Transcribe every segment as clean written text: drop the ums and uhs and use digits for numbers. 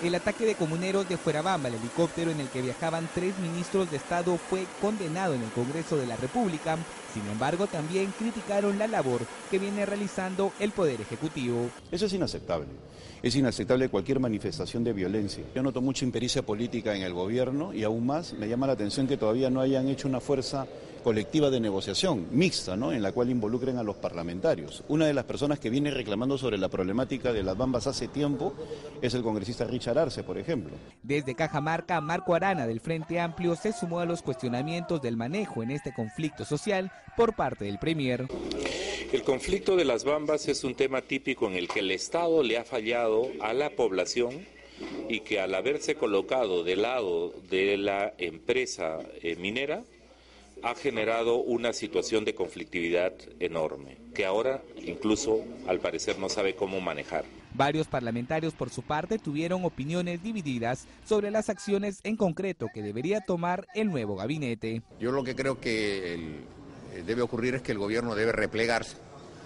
El ataque de comuneros de Fuerabamba, el helicóptero en el que viajaban 3 ministros de Estado, fue condenado en el Congreso de la República. Sin embargo, también criticaron la labor que viene realizando el Poder Ejecutivo. Eso es inaceptable. Es inaceptable cualquier manifestación de violencia. Yo noto mucha impericia política en el gobierno y aún más me llama la atención que todavía no hayan hecho una fuerza colectiva de negociación mixta, ¿no?, en la cual involucren a los parlamentarios. Una de las personas que viene reclamando sobre la problemática de las bambas hace tiempo es el congresista Richard Arce, por ejemplo. Desde Cajamarca, Marco Arana del Frente Amplio se sumó a los cuestionamientos del manejo en este conflicto social por parte del Premier. El conflicto de las bambas es un tema típico en el que el Estado le ha fallado a la población y que al haberse colocado del lado de la empresa minera ha generado una situación de conflictividad enorme, que ahora incluso al parecer no sabe cómo manejar. Varios parlamentarios por su parte tuvieron opiniones divididas sobre las acciones en concreto que debería tomar el nuevo gabinete. Yo lo que creo que debe ocurrir es que el gobierno debe replegarse,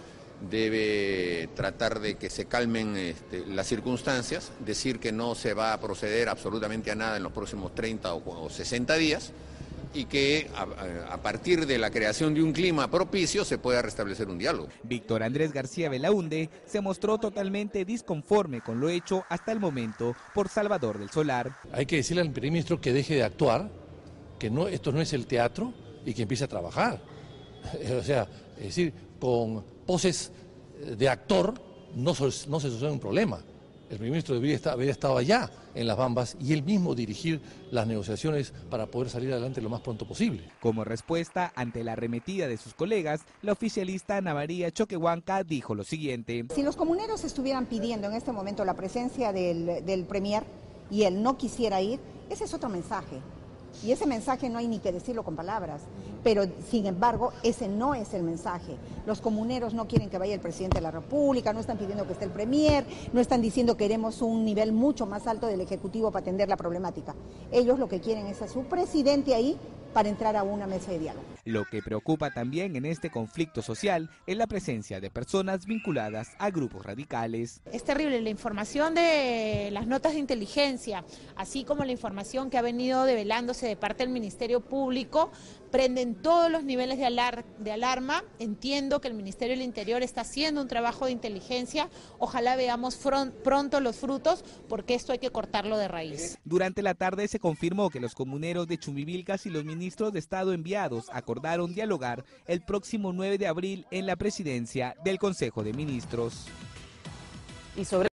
debe tratar de que se calmen las circunstancias, decir que no se va a proceder absolutamente a nada en los próximos 30 o 60 días, y que a partir de la creación de un clima propicio se pueda restablecer un diálogo. Víctor Andrés García Belaúnde se mostró totalmente disconforme con lo hecho hasta el momento por Salvador del Solar. Hay que decirle al primer ministro que deje de actuar, que no, esto no es el teatro y que empiece a trabajar. O sea, es decir, con poses de actor no se soluciona un problema. El primer ministro debería haber estado allá en las bambas y él mismo dirigir las negociaciones para poder salir adelante lo más pronto posible. Como respuesta ante la arremetida de sus colegas, la oficialista Ana María Choquehuanca dijo lo siguiente. Si los comuneros estuvieran pidiendo en este momento la presencia del Premier y él no quisiera ir, ese es otro mensaje. Y ese mensaje no hay ni que decirlo con palabras, pero sin embargo ese no es el mensaje. Los comuneros no quieren que vaya el presidente de la República, no están pidiendo que esté el Premier, no están diciendo queremos un nivel mucho más alto del Ejecutivo para atender la problemática. Ellos lo que quieren es a su presidente ahí para entrar a una mesa de diálogo. Lo que preocupa también en este conflicto social es la presencia de personas vinculadas a grupos radicales. Es terrible la información de las notas de inteligencia, así como la información que ha venido develándose de parte del Ministerio Público, prenden todos los niveles de alarma. Entiendo que el Ministerio del Interior está haciendo un trabajo de inteligencia, ojalá veamos pronto los frutos, porque esto hay que cortarlo de raíz. Durante la tarde se confirmó que los comuneros de Chumbivilcas y los ministros de Estado enviados acordaron dialogar el próximo 9 de abril en la presidencia del Consejo de Ministros. Y sobre